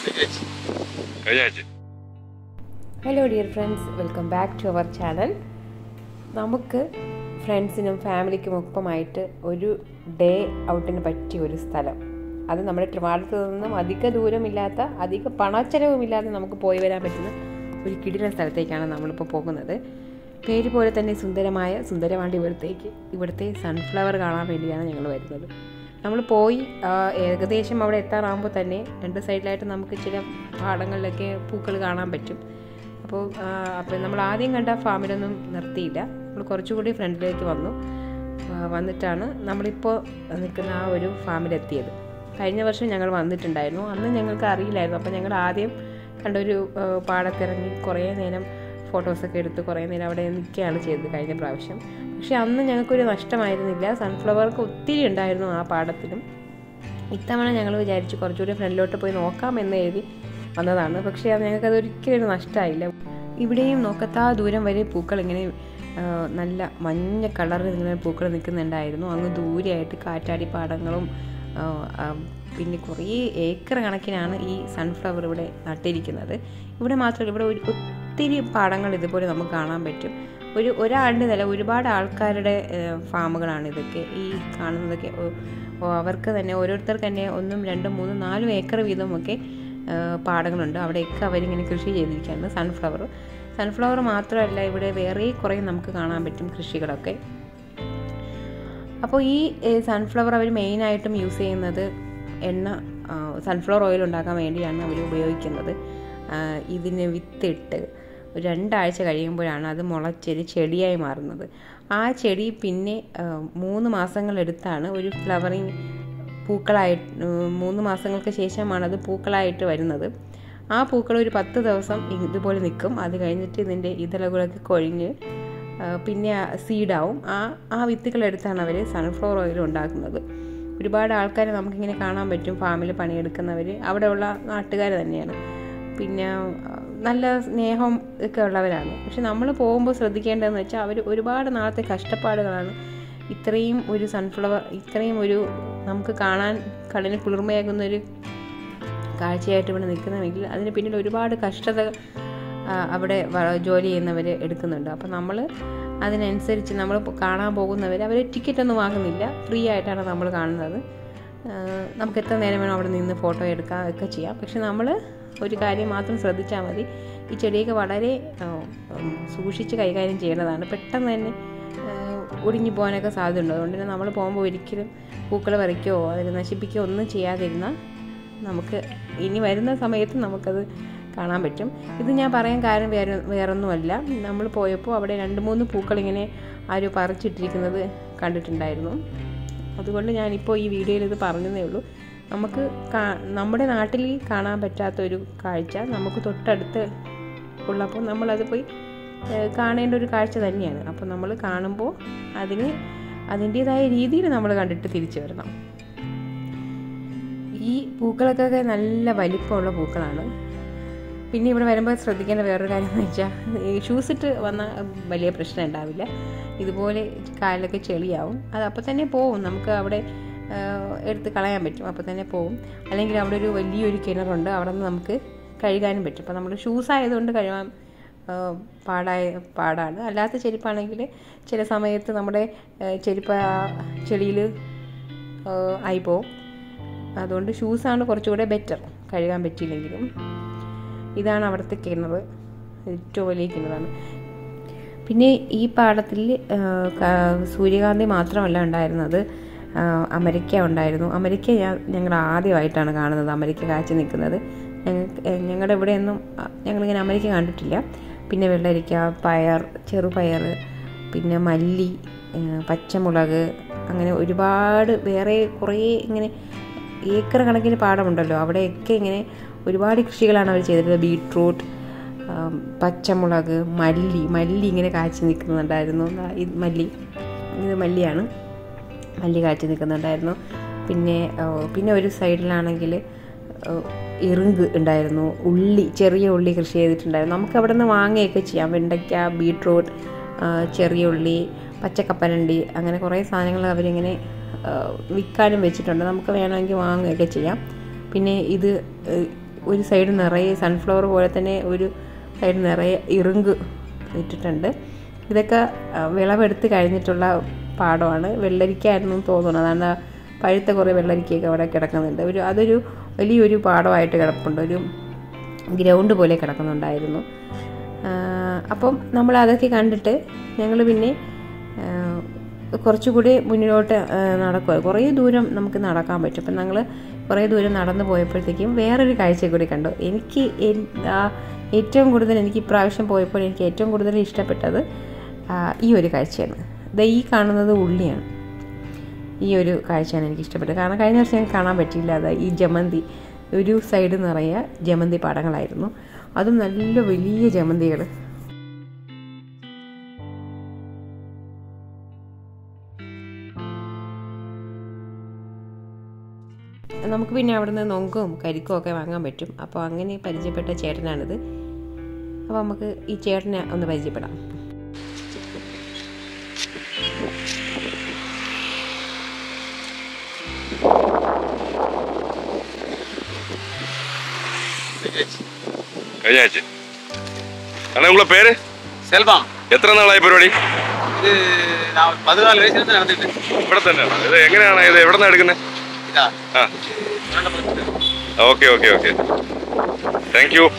Hello dear friends, welcome back to our channel. നമുക്ക് ഫ്രണ്ട്സിനും ഫാമിലിക്കും ഒപ്പമായിട്ട് ഒരു ഡേ ഔട്ടിന് പറ്റിയ ഒരു സ്ഥലം, അത് നമ്മുടെ ട്രിവാൻഡ്രത്ത് നിന്നും അധിക ദൂരമില്ലാത്ത, അധിക പണച്ചെലവുമില്ലാതെ നമുക്ക് പോയി വരാൻ പറ്റുന്ന ഒരു കിടിലൻ സ്ഥലത്തേക്കാണ് നമ്മളിപ്പോൾ പോകുന്നത്. പേര് പോലെ തന്നെ സുന്ദരമായ സുന്ദരവാണ്ടിപുരത്തേക്ക്, ഇവിടുത്തെ സൺഫ്ലവർ കാണാൻ വേണ്ടിയാണ് ഞങ്ങൾ വരുന്നത്. നമ്മൾ പോയി ഏകദേശം അവിടെ എത്താറാകുമ്പോൾ തന്നെ രണ്ട് സൈഡിലായിട്ട് നമുക്ക് ചില പാടങ്ങളിലൊക്കെ പൂക്കൾ കാണാൻ പറ്റും. അപ്പോൾ നമ്മൾ ആദ്യം കണ്ട ഫാമിലൊന്നും നിർത്തിയില്ല. നമ്മൾ കുറച്ചുകൂടി ഫ്രണ്ടിലേക്ക് വന്നിട്ടാണ് നമ്മളിപ്പോൾ നിൽക്കുന്ന ആ ഒരു ഫാമിലെത്തിയത്. കഴിഞ്ഞ വർഷം ഞങ്ങൾ വന്നിട്ടുണ്ടായിരുന്നു, അന്ന് ഞങ്ങൾക്ക് അറിയില്ലായിരുന്നു. അപ്പോൾ ഞങ്ങൾ ആദ്യം കണ്ടൊരു പാടത്തിറങ്ങി കുറേ നേരം ഫോട്ടോസൊക്കെ എടുത്ത് കുറേ നേരം അവിടെ നിൽക്കുകയാണ് ചെയ്തത് കഴിഞ്ഞ പ്രാവശ്യം. പക്ഷേ അന്ന് ഞങ്ങൾക്കൊരു നഷ്ടമായിരുന്നില്ല, സൺഫ്ലവർക്ക് ഒത്തിരി ഉണ്ടായിരുന്നു ആ പാടത്തിലും. ഇത്തവണ ഞങ്ങൾ വിചാരിച്ചു കുറച്ചുകൂടി ഫ്രണ്ടിലോട്ട് പോയി നോക്കാമെന്ന് എഴുതി വന്നതാണ്. പക്ഷേ അത് ഞങ്ങൾക്കതൊരിക്കലും നഷ്ടമായില്ല. ഇവിടെയും നോക്കത്താ ദൂരം വരെ പൂക്കൾ ഇങ്ങനെ നല്ല മഞ്ഞ കളറിൽ ഇങ്ങനെ പൂക്കൾ നിൽക്കുന്നുണ്ടായിരുന്നു. അങ്ങ് ദൂരെയായിട്ട് കാറ്റാടി പാടങ്ങളും പിന്നെ കുറേ ഏക്കർ കണക്കിനാണ് ഈ സൺഫ്ലവർ ഇവിടെ നട്ടിരിക്കുന്നത്. ഇവിടെ മാത്രമല്ല, ഇവിടെ ഒത്തിരി പാടങ്ങൾ ഇതുപോലെ നമുക്ക് കാണാൻ പറ്റും. ഒരാളുടെ നില ഒരുപാട് ആൾക്കാരുടെ ഫാമുകളാണ് ഇതൊക്കെ. ഈ കാണുന്നതൊക്കെ അവർക്ക് തന്നെ ഓരോരുത്തർക്ക് തന്നെ 1, 2, 3, 4 ഏക്കർ വീതമൊക്കെ പാടങ്ങളുണ്ട്. അവിടെയൊക്കെ അവരിങ്ങനെ കൃഷി ചെയ്തിരിക്കുകയാണ് സൺഫ്ലവർ മാത്രമല്ല, ഇവിടെ വേറെ കുറേ നമുക്ക് കാണാൻ പറ്റും കൃഷികളൊക്കെ. അപ്പോൾ ഈ സൺഫ്ലവർ അവർ മെയിനായിട്ടും യൂസ് ചെയ്യുന്നത് സൺഫ്ലവർ ഓയിൽ ഉണ്ടാക്കാൻ വേണ്ടിയാണ് അവർ ഉപയോഗിക്കുന്നത്. ഇതിന് വിത്തിട്ട് 2 ആഴ്ച കഴിയുമ്പോഴാണ് അത് മുളച്ചൊരു ചെടിയായി മാറുന്നത്. ആ ചെടി പിന്നെ 3 മാസങ്ങളെടുത്താണ് ഒരു ഫ്ലവറിങ് പൂക്കളായിട്ട്, 3 മാസങ്ങൾക്ക് ശേഷമാണ് അത് പൂക്കളായിട്ട് വരുന്നത്. ആ പൂക്കൾ ഒരു 10 ദിവസം ഇതുപോലെ നിൽക്കും. അത് കഴിഞ്ഞിട്ട് ഇതിൻ്റെ ഇതളുകളൊക്കെ കൊഴിഞ്ഞ് പിന്നെ സീഡാവും. ആ വിത്തുകളെടുത്താണ് അവർ സൺഫ്ലവർ ഓയിൽ ഉണ്ടാക്കുന്നത്. ഒരുപാട് ആൾക്കാരെ നമുക്കിങ്ങനെ കാണാൻ പറ്റും. ഫാമിൽ പണിയെടുക്കുന്നവർ അവിടെയുള്ള നാട്ടുകാർ തന്നെയാണ്. പിന്നെ നല്ല സ്നേഹം ഒക്കെ ഉള്ളവരാണ്. പക്ഷെ നമ്മൾ പോകുമ്പോൾ ശ്രദ്ധിക്കേണ്ടതെന്ന് വെച്ചാൽ അവർ ഒരുപാട് നാളത്തെ കഷ്ടപ്പാടുകളാണ് ഇത്രയും ഒരു സൺഫ്ലവർ, ഇത്രയും ഒരു നമുക്ക് കാണാൻ കണ്ണിന് കുളിർമയാകുന്നൊരു കാഴ്ചയായിട്ട് ഇവിടെ നിൽക്കുന്നുവെങ്കിൽ അതിന് പിന്നിൽ ഒരുപാട് കഷ്ടത അവിടെ ജോലി ചെയ്യുന്നവർ എടുക്കുന്നുണ്ട്. അപ്പോൾ നമ്മൾ അതിനനുസരിച്ച് നമ്മൾ കാണാൻ പോകുന്നവർ അവർ ടിക്കറ്റൊന്നും വാങ്ങുന്നില്ല, ഫ്രീ ആയിട്ടാണ് നമ്മൾ കാണുന്നത്. നമുക്ക് എത്ര നേരം വേണം അവിടെ നിന്ന് ഫോട്ടോ എടുക്കാം ഒക്കെ ചെയ്യാം. പക്ഷെ നമ്മൾ ഒരു കാര്യം മാത്രം ശ്രദ്ധിച്ചാൽ മതി, ഈ ചെടിയൊക്കെ വളരെ സൂക്ഷിച്ച് കൈകാര്യം ചെയ്യേണ്ടതാണ്. പെട്ടെന്ന് തന്നെ ഒടിഞ്ഞു പോകാനൊക്കെ സാധ്യതയുണ്ട്. അതുകൊണ്ട് തന്നെ നമ്മൾ പോകുമ്പോൾ ഒരിക്കലും പൂക്കൾ പറിക്കുകയോ അതിൽ നശിപ്പിക്കുകയോ ഒന്നും ചെയ്യാതിരുന്നാൽ നമുക്ക് ഇനി വരുന്ന സമയത്ത് നമുക്കത് കാണാൻ പറ്റും. ഇത് ഞാൻ പറയാൻ കാരണം വേറൊന്നുമല്ല, നമ്മൾ പോയപ്പോൾ അവിടെ 2-3 പൂക്കളിങ്ങനെ ആരോ പറിച്ചിട്ടിരിക്കുന്നത് കണ്ടിട്ടുണ്ടായിരുന്നു. അതുകൊണ്ട് ഞാനിപ്പോൾ ഈ വീഡിയോയിൽ ഇത് പറഞ്ഞതേ ഉള്ളൂ. നമുക്ക് നമ്മുടെ നാട്ടിൽ കാണാൻ പറ്റാത്തൊരു കാഴ്ച നമുക്ക് തൊട്ടടുത്ത് ഉള്ളപ്പോൾ നമ്മളത് പോയി കാണേണ്ട ഒരു കാഴ്ച തന്നെയാണ്. അപ്പോൾ നമ്മൾ കാണുമ്പോൾ അതിൻ്റേതായ രീതിയിൽ നമ്മൾ കണ്ടിട്ട് തിരിച്ചു വരണം. ഈ പൂക്കളൊക്കെ നല്ല വലിപ്പമുള്ള പൂക്കളാണ്. പിന്നെ ഇവിടെ വരുമ്പോൾ ശ്രദ്ധിക്കേണ്ട വേറൊരു കാര്യം എന്ന് വെച്ചാൽ, ഷൂസ് ഇട്ട് വന്നാൽ വലിയ പ്രശ്നം ഉണ്ടാവില്ല. ഇതുപോലെ കാലിലൊക്കെ ചെളിയാവും, അത് അപ്പോൾ തന്നെ പോവും. നമുക്ക് അവിടെ എടുത്ത് കളയാൻ പറ്റും, അപ്പോൾ തന്നെ പോവും. അല്ലെങ്കിൽ അവിടെ ഒരു വലിയൊരു കിണറുണ്ട്, അവിടെ നിന്ന് നമുക്ക് കഴുകാനും പറ്റും. അപ്പോൾ നമ്മൾ ഷൂസ് ആയതുകൊണ്ട് കഴുകാൻ പാടാണ്. അല്ലാത്ത ചെരുപ്പാണെങ്കിൽ ചില സമയത്ത് നമ്മുടെ ചെരുപ്പ് ചെളിയിൽ ആയിപ്പോവും. അതുകൊണ്ട് ഷൂസാണ് കുറച്ചുകൂടെ ബെറ്റർ, കഴുകാൻ പറ്റിയില്ലെങ്കിലും. ഇതാണ് അവിടുത്തെ കിണർ, ഏറ്റവും വലിയ കിണറാണ്. പിന്നെ ഈ പാടത്തിൽ സൂര്യകാന്തി മാത്രമല്ല ഉണ്ടായിരുന്നത്, അമരിക്ക ഉണ്ടായിരുന്നു. അമരിക്ക ഞങ്ങൾ ആദ്യമായിട്ടാണ് കാണുന്നത്, അമരിക്ക കാഴ്ച നിൽക്കുന്നത്. ഞങ്ങളുടെ ഇവിടെയൊന്നും ഞങ്ങളിങ്ങനെ അമരിക്ക കണ്ടിട്ടില്ല. പിന്നെ വെള്ളരിക്ക, ചെറുപയർ, പിന്നെ മല്ലി, പച്ചമുളക്, അങ്ങനെ ഒരുപാട് വേറെ കുറേ ഇങ്ങനെ ഏക്കർ കണക്കിന് പാടമുണ്ടല്ലോ, അവിടെയൊക്കെ ഇങ്ങനെ ഒരുപാട് കൃഷികളാണ് അവർ ചെയ്തിട്ടുള്ളത്. ബീട്രൂട്ട്, പച്ചമുളക്, മല്ലി ഇങ്ങനെ കാഴ്ച നിൽക്കുന്നുണ്ടായിരുന്നു. ഇത് മല്ലിയാണ്, മല്ലി കാഴ്ച നിൽക്കുന്നുണ്ടായിരുന്നു. പിന്നെ ഒരു സൈഡിലാണെങ്കിൽ ഇറുങ്ക് ഉണ്ടായിരുന്നു, ചെറിയ ഉള്ളി കൃഷി ചെയ്തിട്ടുണ്ടായിരുന്നു. നമുക്ക് അവിടെ നിന്ന് വാങ്ങുകയൊക്കെ ചെയ്യാം. വെണ്ടയ്ക്ക, ബീട്രൂട്ട്, ചെറിയ ഉള്ളി, പച്ചക്കപ്പലണ്ടി, അങ്ങനെ കുറേ സാധനങ്ങൾ അവരിങ്ങനെ വിൽക്കാനും വെച്ചിട്ടുണ്ട്. നമുക്ക് വേണമെങ്കിൽ വാങ്ങുകയൊക്കെ ചെയ്യാം. പിന്നെ ഒരു സൈഡ് നിറയെ സൺഫ്ലവർ പോലെ തന്നെ ഒരു സൈഡ് നിറയെ ഇറുങ്ക് ഇട്ടിട്ടുണ്ട്. ഇതൊക്കെ വിളവെടുത്ത് കഴിഞ്ഞിട്ടുള്ള പാടമാണ്. വെള്ളരിക്കായിരുന്നു തോന്നുന്നു. അതാണ് പഴുത്ത കുറേ വെള്ളരിക്കയൊക്കെ അവിടെ കിടക്കുന്നുണ്ട്. അതൊരു വലിയൊരു പാടമായിട്ട് കിടപ്പുണ്ട്. ഒരു ഗ്രൗണ്ട് പോലെ കിടക്കുന്നുണ്ടായിരുന്നു. അപ്പം നമ്മൾ അതൊക്കെ കണ്ടിട്ട് ഞങ്ങൾ പിന്നെ കുറച്ചുകൂടി മുന്നിലോട്ട് നടക്കുക. കുറേ ദൂരം നമുക്ക് നടക്കാൻ പറ്റും. അപ്പം ഞങ്ങൾ കുറേ ദൂരം നടന്നു പോയപ്പോഴത്തേക്കും വേറൊരു കാഴ്ച കൂടി കണ്ടു. എനിക്ക് ഏറ്റവും കൂടുതൽ എനിക്ക് ഇപ്രാവശ്യം പോയപ്പോൾ എനിക്ക് ഏറ്റവും കൂടുതൽ ഇഷ്ടപ്പെട്ടത് ഈ ഒരു കാഴ്ചയാണ്. ഈ കാണുന്നത് ഉള്ളിയാണ്. ഈ ഒരു കാഴ്ചയാണ് എനിക്ക് ഇഷ്ടപ്പെട്ടത്. കാരണം കഴിഞ്ഞ വർഷം ഞങ്ങൾക്ക് കാണാൻ പറ്റിയില്ല. ഈ ജമന്തി ഒരു സൈഡ് നിറയെ ജമന്തി പാടങ്ങളായിരുന്നു. അതും നല്ല വലിയ ജമന്തികൾ. നമുക്ക് പിന്നെ അവിടെ നിന്ന് നൊങ്കും കരിക്കും ഒക്കെ വാങ്ങാൻ പറ്റും. അപ്പോൾ അങ്ങനെ പരിചയപ്പെട്ട ചേട്ടനാണിത്. അപ്പോൾ നമുക്ക് ഈ ചേട്ടനെ ഒന്ന് പരിചയപ്പെടാം. உங்கள பேரு? செல்வம். எத்தனை நாளாയി പരിപാടി? ഇത് 14 വയസ്സിൽ നടത്തിയിട്ട്. ഇവിടെ തന്നെയാണ്. ഇത് എങ്ങനെയാണ് ഇത് എവിടെ നിന്നാണ് എടുക്കുന്നത്? ഇതാ. ആ. Okay okay okay. Thank you.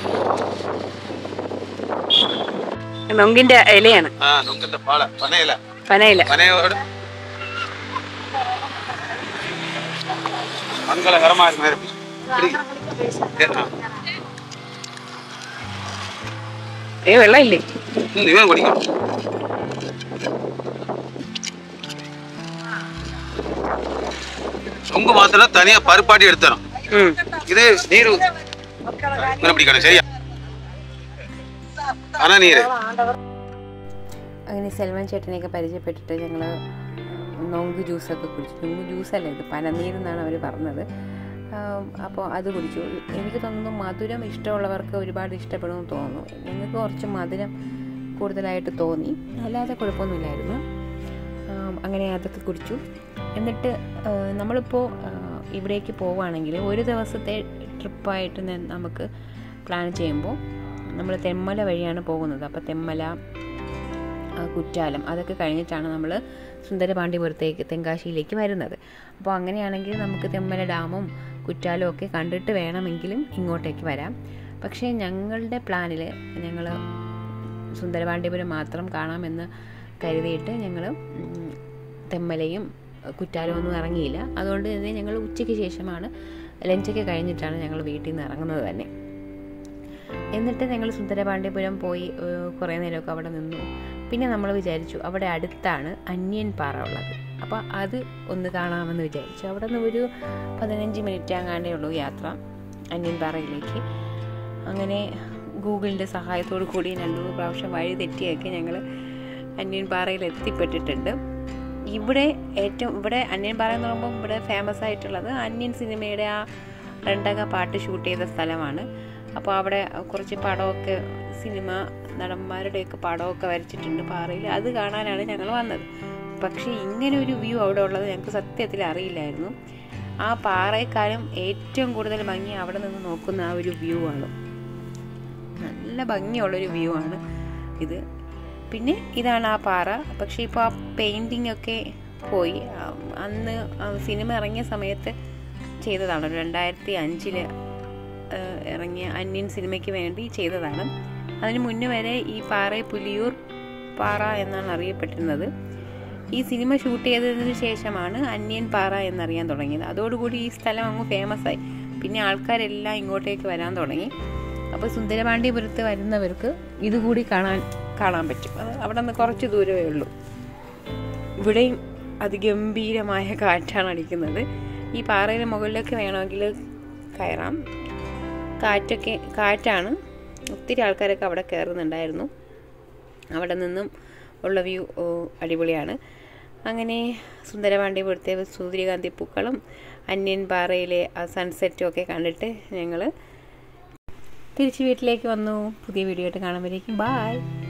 നൊങ്കിന്റെ ഇലയാണ്. ആ നൊങ്കിന്റെ പാള പനയില. പനയോട് മംഗളകരമായ നേരം. വെള്ളമില്ലേ? ഇവൻ കുടിക്കും. നൊങ്ക് മാത്രം തനിയാ പരുപ്പാട്ടി എടുത്തണം. ഇത് നീര് ഇങ്ങനെ പിടിക്കണം. ശരിയാ? അന നീര്. അങ്ങനെ സെൽവൻ ചേട്ടനെയൊക്കെ പരിചയപ്പെട്ടിട്ട് ഞങ്ങൾ നൊങ്ക് ജ്യൂസൊക്കെ കുടിച്ചു. നൊങ്ക് ജ്യൂസല്ല, ഇത് പനനീരെന്നാണ് അവർ പറഞ്ഞത്. അപ്പോൾ അത് കുടിച്ചു. എനിക്ക് തോന്നുന്നു മധുരം ഇഷ്ടമുള്ളവർക്ക് ഒരുപാട് ഇഷ്ടപ്പെടുമെന്ന് തോന്നുന്നു. ഞങ്ങൾക്ക് കുറച്ച് മധുരം കൂടുതലായിട്ട് തോന്നി, അല്ലാതെ കുഴപ്പമൊന്നുമില്ലായിരുന്നു. അങ്ങനെ അതൊക്കെ കുടിച്ചു. എന്നിട്ട് നമ്മളിപ്പോൾ ഇവിടേക്ക് പോവുകയാണെങ്കിൽ ഒരു ദിവസത്തെ ട്രിപ്പായിട്ട് നമുക്ക് പ്ലാൻ ചെയ്യുമ്പോൾ നമ്മൾ തെന്മല വഴിയാണ് പോകുന്നത്. അപ്പോൾ തെന്മല, കുറ്റാലം അതൊക്കെ കഴിഞ്ഞിട്ടാണ് നമ്മൾ സുന്ദരപാണ്ഡിപുരത്തേക്ക് തെങ്കാശിയിലേക്ക് വരുന്നത്. അപ്പോൾ അങ്ങനെയാണെങ്കിൽ നമുക്ക് തെന്മല ഡാമും കുറ്റാലവും ഒക്കെ കണ്ടിട്ട് വേണമെങ്കിലും ഇങ്ങോട്ടേക്ക് വരാം. പക്ഷേ ഞങ്ങളുടെ പ്ലാനിൽ ഞങ്ങൾ സുന്ദരപാണ്ഡിപുരം മാത്രം കാണാമെന്ന് കരുതിയിട്ട് ഞങ്ങൾ തെന്മലയും കുറ്റാലവും ഒന്നും ഇറങ്ങിയില്ല. അതുകൊണ്ട് തന്നെ ഞങ്ങൾ ഉച്ചയ്ക്ക് ശേഷമാണ്, ലഞ്ചൊക്കെ കഴിഞ്ഞിട്ടാണ് ഞങ്ങൾ വീട്ടിൽ നിന്ന് ഇറങ്ങുന്നത് തന്നെ. എന്നിട്ട് ഞങ്ങൾ സുന്ദരപാണ്ഡിപുരം പോയി കുറേ നേരമൊക്കെ അവിടെ നിന്നു. പിന്നെ നമ്മൾ വിചാരിച്ചു അവിടെ അടുത്താണ് അന്യൻ പാറ ഉള്ളത്. അപ്പോൾ അത് ഒന്ന് കാണാമെന്ന് വിചാരിച്ചു. അവിടെ നിന്ന് ഒരു 15 മിനിറ്റ് അങ്ങാണ്ടേ ഉള്ളൂ യാത്ര അന്യൻ പാറയിലേക്ക്. അങ്ങനെ ഗൂഗിളിൻ്റെ സഹായത്തോടു കൂടി 2-3 പ്രാവശ്യം വഴി തെറ്റിയൊക്കെ ഞങ്ങൾ അന്യൻ പാറയിൽ എത്തിപ്പെട്ടിട്ടുണ്ട്. ഇവിടെ അന്യൻ പാറ എന്ന് പറയുമ്പോൾ ഇവിടെ ഫേമസ് ആയിട്ടുള്ളത് അന്യൻ സിനിമയുടെ ആ രണ്ടക പാട്ട് ഷൂട്ട് ചെയ്ത സ്ഥലമാണ്. അപ്പോൾ അവിടെ കുറച്ച് പടമൊക്കെ സിനിമ നടന്മാരുടെയൊക്കെ പടമൊക്കെ വരച്ചിട്ടുണ്ട് പാറയിൽ. അത് കാണാനാണ് ഞങ്ങൾ വന്നത്. പക്ഷേ ഇങ്ങനെ ഒരു വ്യൂ അവിടെ ഉള്ളത് ഞങ്ങൾക്ക് സത്യത്തിൽ അറിയില്ലായിരുന്നു. ആ പാറയെക്കാളും ഏറ്റവും കൂടുതൽ ഭംഗി അവിടെ നിന്ന് നോക്കുന്ന ആ ഒരു വ്യൂ ആണ്. നല്ല ഭംഗിയുള്ളൊരു വ്യൂ ആണ് ഇത്. പിന്നെ ഇതാണ് ആ പാറ. പക്ഷേ ഇപ്പോൾ ആ പെയിൻറ്റിങ് ഒക്കെ പോയി. അന്ന് സിനിമ ഇറങ്ങിയ സമയത്ത് ചെയ്തതാണ്. 2005 ഇറങ്ങിയ അന്യൻ സിനിമയ്ക്ക് വേണ്ടി ചെയ്തതാണ്. അതിന് മുന്നേ വരെ ഈ പാറയെ പുലിയൂർ പാറ എന്നാണ് അറിയപ്പെട്ടിരുന്നത്. ഈ സിനിമ ഷൂട്ട് ചെയ്തതിന് ശേഷമാണ് അന്യൻ പാറ എന്നറിയാൻ തുടങ്ങിയത്. അതോടുകൂടി ഈ സ്ഥലം അങ്ങ് ഫേമസ് ആയി. പിന്നെ ആൾക്കാരെല്ലാം ഇങ്ങോട്ടേക്ക് വരാൻ തുടങ്ങി. അപ്പോൾ സുന്ദരപാണ്ഡിപുരത്ത് വരുന്നവർക്ക് ഇതുകൂടി കാണാൻ പറ്റും. അത് അവിടെ നിന്ന് കുറച്ച് ദൂരമേ ഉള്ളൂ. ഇവിടെയും അതിഗംഭീരമായ കാറ്റാണ് അടിക്കുന്നത്. ഈ പാറയുടെ മുകളിലൊക്കെ വേണമെങ്കിൽ കയറാം. കാറ്റാണ്. ഒത്തിരി ആൾക്കാരൊക്കെ അവിടെ കയറുന്നുണ്ടായിരുന്നു. അവിടെ നിന്നും ഉള്ള വ്യൂ അടിപൊളിയാണ്. അങ്ങനെ സുന്ദരപാണ്ഡിപുരത്തെ സൂര്യകാന്തി പൂക്കളും അന്യൻ പാറയിലെ ആ സൺസെറ്റും ഒക്കെ കണ്ടിട്ട് ഞങ്ങൾ തിരിച്ച് വീട്ടിലേക്ക് വന്നു. പുതിയ വീഡിയോ ആയിട്ട് കാണുമ്പോഴേക്കും ബായ്.